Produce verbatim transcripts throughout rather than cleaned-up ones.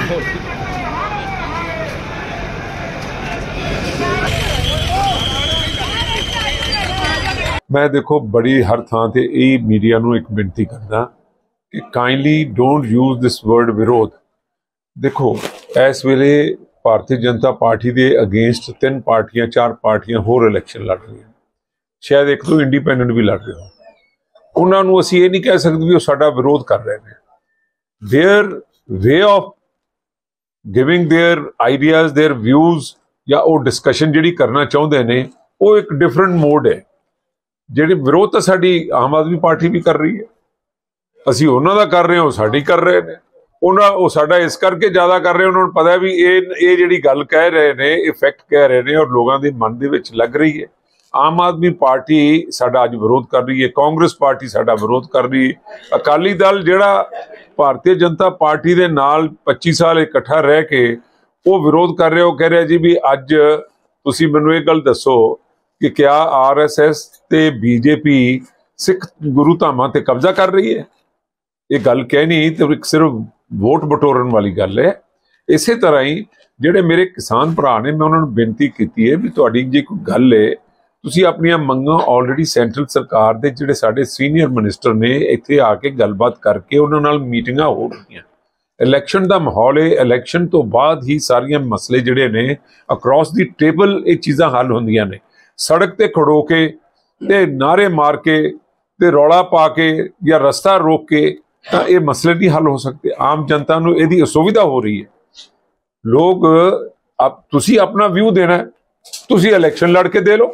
मैं देखो बड़ी हर थां ते यही मीडिया नूं एक बेनती करदा कि kindly don't use this word विरोध। देखो इस वेले भारतीय जनता पार्टी के अगेंस्ट तीन पार्टियां चार पार्टियां होर इलैक्शन लड़ रही हैं, शायद एक दो इंडिपेंडेंट भी लड़ रहे हो। उन्होंने असीं ये नहीं कह सकते भी वो साडा विरोध कर रहे हैं। Their way of giving their ideas their views या वो डिस्कशन जिहड़ी करना चाहुंदे ने वो एक डिफरेंट मोड है। जिहड़ी विरोध तो साडी आम आदमी पार्टी भी कर रही है, असीं उन्हां दा कर रहे हैं, वो साडी कर रहे हैं। उन्हां वो साडा इस करके ज़्यादा कर रहे हैं, उन्होंने पता है भी ये ये जिहड़ी गल कह रहे हैं इफेक्ट कह रहे हैं और लोगों के मन दे विच लग रही है। आम आदमी पार्टी साडा अज विरोध कर रही है, कांग्रेस पार्टी साडा विरोध कर रही है, अकाली दल जिहड़ा भारतीय जनता पार्टी दे नाल पच्चीस साल इकट्ठा रह के वो विरोध कर रहे हो, कह रहे जी भी अज तुसीं मैनूं इह गल दसो कि क्या आर एस एस ते बीजेपी सिख गुरु धामां ते कब्जा कर रही है। ये गल कहनी तो एक सिर्फ वोट बटोरन वाली गल है। इस तरह ही जिहड़े मेरे किसान भरा ने मैं उन्होंने बेनती की है भी तुहाडी जे कोई गल है तुसीं अपनियां मंगां ऑलरेडी सेंट्रल सरकार दे जिहड़े साडे सीनियर मिनिस्टर ने इत्थे आके गलबात करके उन्हां नाल मीटिंगां हो रहीआं। इलैक्शन का माहौल है, इलैक्शन तो बाद ही सारियां मसले जिहड़े ने अक्रॉस दी टेबल ये चीज़ां हल होंदियां ने। सड़क ते खड़ो के ते नारे मार के ते रौला पा के या रस्ता रोक के तो ये मसले नहीं हल हो सकते। आम जनता नूं इहदी असुविधा हो रही है। लोग अब तुसी अपना व्यू देना है, तुसी इलैक्शन लड़ के दे लो।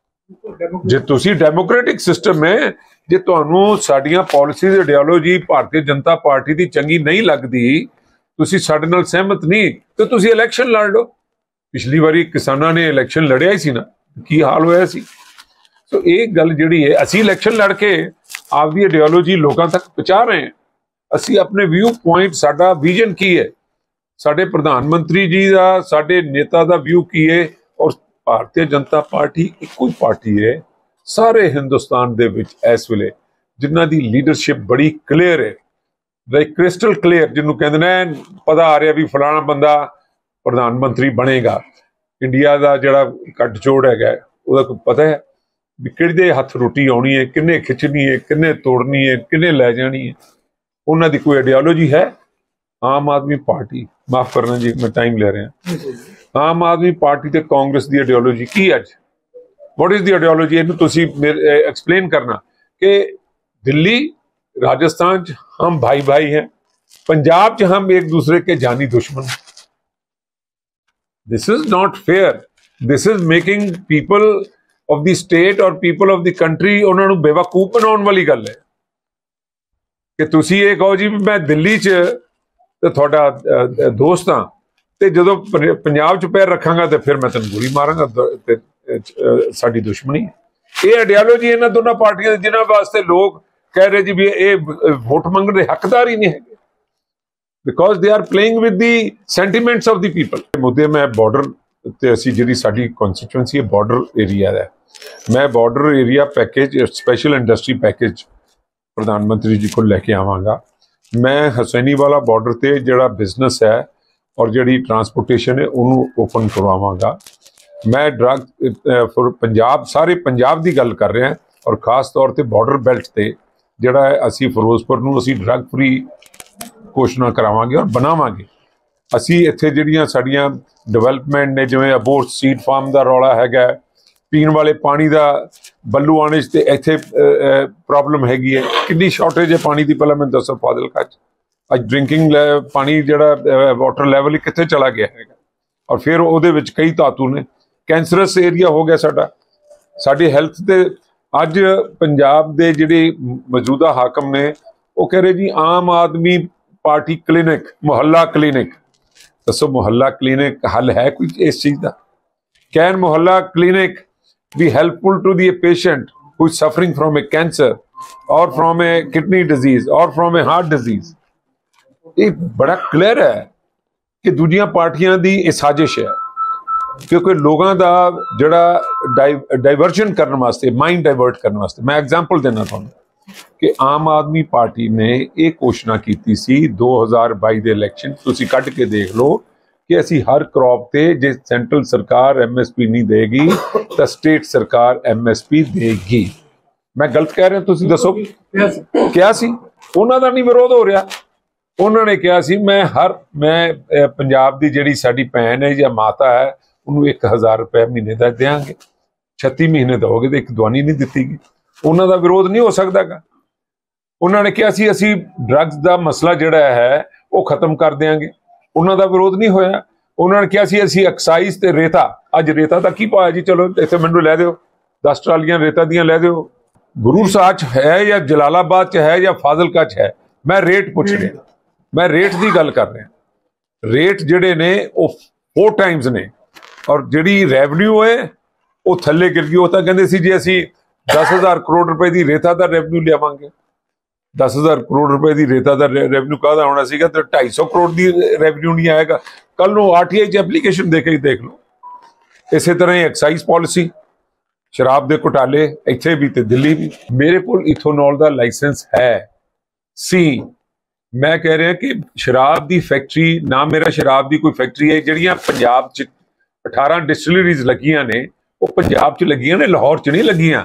जे तुसी डेमोक्रेटिक सिस्टम है, जे तुहानूं साडियां policies ideology Bharatiya Janata party की चंगी नहीं लगती, तुसी साडे नाल सहमत नहीं तो तुसी इलैक्शन लड़ लो। पिछली बारी किसानां ने इलैक्शन लड़िया ही सी ना, की हाल होया सी। तो ये गल जिहड़ी है असीं इलैक्शन लड़के आपकी आइडियोलॉजी लोगों तक पहुंचा रहे हैं। असीं अपने व्यू पॉइंट साडा विजन की है, साडे प्रधानमंत्री जी का साडे नेता का व्यू की है। और भारतीय जनता पार्टी इक्को ही पार्टी है सारे हिंदुस्तान दे विच इस वेले जिन्हां दी लीडरशिप बड़ी क्लीयर है, लाइक क्रिस्टल क्लीयर, जिन्हों कहते हैं पता आ रहा भी फलाना बंदा प्रधानमंत्री बनेगा। इंडिया का जिहड़ा गठजोड़ है उसका पता है भी किहदे हथ रोटी आउणी है, किन्ने खिंचनी है, किन्ने तोड़नी है, किन्ने लै जानी है। उन्हां दी कोई आइडियोलॉजी है। आम आदमी पार्टी, माफ करना जी मैं टाइम ले रहा, आम आदमी पार्टी ते कांग्रेस की आइडियोलॉजी की अज वॉट इज द आइडियोलॉजी, इन्हूं तुसीं एक्सप्लेन करना कि दिल्ली राजस्थान च हम भाई भाई हैं, पंजाब च हम एक दूसरे के जानी दुश्मन। This is not fair. This is making people of the state और पीपल ऑफ द कंट्री उन्होंने बेवकूफ बनाने वाली गल है कि तुसी ये कहो जी मैं दिल्ली च ते थोड़ा दोस्त हाँ ते जदों पंजाब च पैर रखांगा तो फिर मैं तेन गोली मारांगा, साडी दुश्मनी। ये आइडियोलॉजी इन्हां दोनों पार्टियां जिन्हां वास्ते लोग कह रहे जी भी ये वोट मंगण दे हकदार ही नहीं है, because they are playing with the sentiments of the people. मुद्दे मैं बॉर्डर ते असी जिहड़ी साडी कॉन्स्टिट्यूएंसी है बॉर्डर एरिया है, मैं border area package special industry package प्रधानमंत्री जी को लैके आवांगा। मैं हसैनी वाला बॉर्डर ते जिहड़ा बिजनेस है और जिहड़ी ट्रांसपोर्टेशन है उन्होंने ओपन करवावांगा। मैं ड्रग फॉर पंजाब सारे पंजाब की गल कर रहे हैं और खास तौर पर बॉर्डर बेल्ट से जिहड़ा है असी फिरोजपुर नूं असी ड्रग फ्री घोषणा करावांगे और बनावांगे। असी इत्थे जिहड़ियां साडियां डिवेलपमेंट ने जिवें अबोर सीड फार्म का रौला हैगा, पीण वाले पानी का बल्लू आने से इत्थे प्रॉब्लम हैगी है, कितनी शॉर्टेज है पानी की। पहले मैं दसो फाजिलका च अज ड्रिंकिंग पानी जिहड़ा वाटर लैवल कित्थे चला गया है और फिर उहदे विच कई धातु ने, कैंसरस एरिया हो गया साडा। साडी हैल्थ ते अज पंजाब दे जिहड़े मौजूदा हाकम ने वो कह रहे जी आम आदमी पार्टी क्लिनिक मुहल्ला क्लिनिक। दसो मुहल्ला क्लिनिक हल है कोई इस चीज़ का? कैन मुहल्ला clinic be helpful to the patient who is suffering from a cancer और फ्रॉम ए किडनी डिजीज और फ्रॉम ए हार्ट डिजीज? ये बड़ा क्लियर है कि दूजियां पार्टियां दी ये साजिश है, क्योंकि लोगों का जड़ा डाइवर्जन करने वास्ते, माइंड डाइवर्ट करने वास्ते। मैं एग्जाम्पल देना तुहानूं, कि आम आदमी पार्टी ने एक घोषणा की सी दो हज़ार बाई के इलैक्शन, तुसीं कढ के देख लो कि असी हर क्रॉप ते जे सेंट्रल सरकार एम एस पी नहीं देगी तो स्टेट सरकार एम एस पी देगी। मैं गलत कह रहा, तुसीं दसो क्या सी? उन्हां दा नहीं विरोध हो रहा। उन्होंने कहा सी मैं हर मैं पंजाब की जिहड़ी साडी भैन है या माता है उन्होंने एक हज़ार रुपये महीने का देंगे, छत्ती महीने दोगे तो एक दवानी नहीं दी गई। उन्हों का विरोध नहीं हो सकता गा। उन्होंने कहा सी असी ड्रग्स का मसला जिहड़ा है वो खत्म कर देंगे, उन्हों का विरोध नहीं होया। उन्होंने कहा सी असी एक्साइज ते रेता, अज रेता का की पाया जी, चलो इत्थे मैनूं लै दिओ, दस ट्रालियां रेता दियां लै दिओ। गुरू साह च है या जलालाबाद च है या फाजिलका च है, मैं रेट पुछ रहा, मैं रेट की गल कर रहा। रेट जिहड़े ने वो फोर टाइम्स ने और जिहड़ी रेवन्यू है वो थल्ले गिर गई। वो तो कहते सी जे असी दस हज़ार करोड़ रुपए की रेता का रेवन्यू लियावांगे, दस हज़ार करोड़ रुपए की रेता का रेवन्यू कहदा होना सीगा तो ढाई सौ करोड़ की रेवन्यू नहीं आएगा। कल नूं आर टी आई च एप्लीकेशन दे के देख लो। इस तरह ही एक्साइज पॉलिसी, शराब के घोटाले इत्थे भी ते दिल्ली भी। मेरे को इथोनॉल का लाइसेंस है सी। मैं कह रहा कि शराब की फैक्ट्री ना, मेरा शराब की कोई फैक्ट्री है जिहड़ियां पंजाब च अठारह डिस्टिलरीज लगियां ने, वो पंजाब च लगियां ने, लाहौर च नहीं लगियां।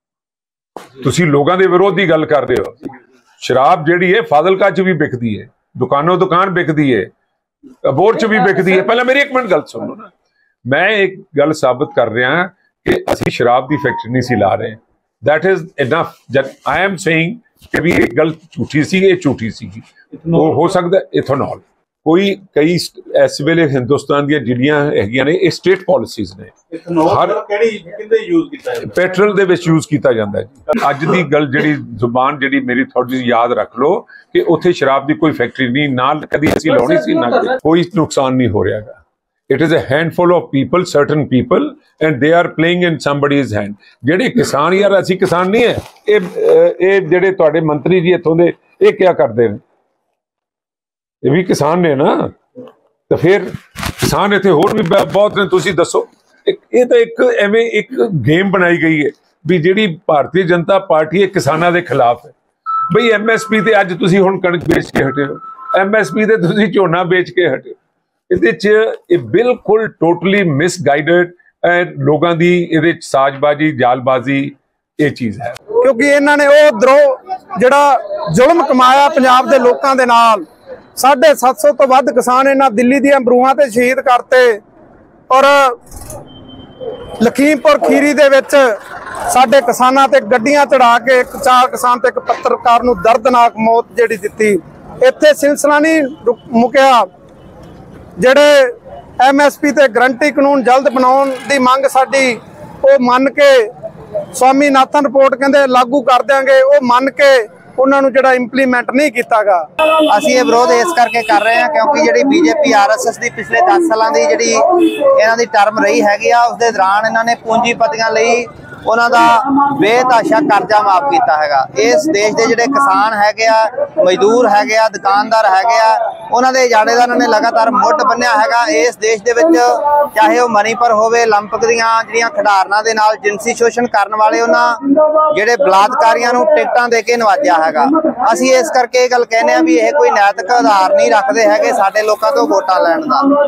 तुसीं लोगों के विरोध की गल कर रहे हो। शराब जिहड़ी है फाजिलका च भी बिकती है, दुकानों दुकान बिकती है, अबोर च भी बिकती है। पहले मेरी एक मिनट गल सुनो ना, मैं एक गल साबित कर रहा कि असीं शराब की फैक्ट्री नहीं सी ला रहे। That is enough. जब आई एम सेइंग कि भी एक गल झूठी सी, ये झूठी सी। वो हो सकता इथोनॉल कोई कई इस वेले हिंदुस्तान दी जिहड़ियां हैगियां ने ये स्टेट पॉलिसीज ने, हर पेट्रोल दे विच यूज किया जाता है। अज दी गल जिहड़ी जुबान जिहड़ी मेरी थोड़ी याद रख लो कि उत्थे शराब की कोई फैक्ट्री नहीं, ना कदी असीं लाउणी सी, ना कोई नुकसान नहीं हो रहा। It is a handful of people, certain people, and they are playing in somebody's hand. जेडे किसान यार असी किसान नहीं है, ये ये जेडे तुहाडे मंत्री जी इत्थों दे ये क्या करते हैं? ये भी किसान ने ना, तो फिर किसान इत्थे होर भी बहुत ने। तुसीं दसो, ये तो एक एवें एक गेम बनाई गई है भी जिहड़ी भारतीय जनता पार्टी है किसानां दे खिलाफ है। बई एम एस पी ते अज तुसीं हुण कणक बेच के हटे हो, एम एस पी ते तुसीं झोना बेच के हटे हो। ये बिल्कुल टोटली मिसगाइडेड लोगों की ये साजबाजी जालबाजी ये चीज है। क्योंकि इन्होंने वो द्रोह जिहड़ा जुल्म कमाया पंजाब के लोगों के नाल, साढ़े सत्त सौ तो वध किसान इन्हां दिल्ली दी बरूहां ते शहीद करते और लखीमपुर खीरी दे विच साडे किसानां ते गड्डियां चढ़ा के एक चार किसान ते एक पत्रकार नूं दर्दनाक मौत जिहड़ी दित्ती। इत्थे सिलसिला नहीं मुकिया। ਜਿਹੜੇ एम एस पी ते गरंटी कानून जल्द बनाउण दी मंग साडी वो मन के स्वामीनाथन रिपोर्ट कहंदे लागू कर देंगे, वो मन के उन्हां नूं जिहड़ा इंप्लीमेंट नहीं कीतागा। ਅਸੀਂ ਇਹ ਵਿਰੋਧ ਇਸ ਕਰਕੇ ਕਰ ਰਹੇ ਹਾਂ ਕਿਉਂਕਿ ਜਿਹੜੀ ਬੀਜੇਪੀ ਆਰ ਐਸ ਐਸ ਦੀ ਪਿਛਲੇ ਦਸ ਸਾਲਾਂ ਦੀ ਜਿਹੜੀ ਇਹਨਾਂ ਦੀ ਟਰਮ ਰਹੀ ਹੈਗੀ ਆ, ਉਸ ਦੇ ਦੌਰਾਨ ਇਹਨਾਂ ਨੇ ਪੂੰਜੀਪਤੀਆਂ ਲਈ ਉਹਨਾਂ ਦਾ ਬੇਤਹਾਸ਼ਾ ਕਰਜ਼ਾ ਮਾਫ ਕੀਤਾ ਹੈਗਾ। ਇਸ ਦੇਸ਼ ਦੇ ਜਿਹੜੇ ਕਿਸਾਨ ਹੈਗੇ ਆ, ਮਜ਼ਦੂਰ ਹੈਗੇ ਆ, ਦੁਕਾਨਦਾਰ ਹੈਗੇ ਆ, ਉਹਨਾਂ ਦੇ ਇਜਾੜੇ ਦਾ ਇਹਨਾਂ ਨੇ ਲਗਾਤਾਰ ਮੁੱਢ ਬੰਨਿਆ ਹੈਗਾ। ਇਸ ਦੇਸ਼ ਦੇ ਵਿੱਚ ਚਾਹੇ ਉਹ ਮਨੀਪੁਰ ਹੋਵੇ, ਲੰਪਕ ਦੀਆਂ ਜਿਹੜੀਆਂ ਖਿਡਾਰਨਾਂ ਦੇ ਨਾਲ ਜਿਨਸੀ ਸ਼ੋਸ਼ਣ ਕਰਨ ਵਾਲੇ ਉਹਨਾਂ ਜਿਹੜੇ ਬਲਾਤਕਾਰੀਆਂ ਨੂੰ ਟਿਕਟਾਂ ਦੇ ਕੇ ਨਵਾਜਿਆ ਹੈਗਾ। ਅਸੀਂ ਇਸ ਕਰਕੇ ਇਹ ਗੱਲ ਕਹਿੰਦੇ ਆ ਵੀ ਇਹ ਕੋਈ ਨੈਤਿਕ ਆਧਾਰ ਨਹੀਂ ਰੱਖਦੇ ਹੈਗੇ ਸਾਡੇ ਲੋਕਾਂ ਤੋਂ ਵੋਟਾਂ ਲੈਣ ਦਾ।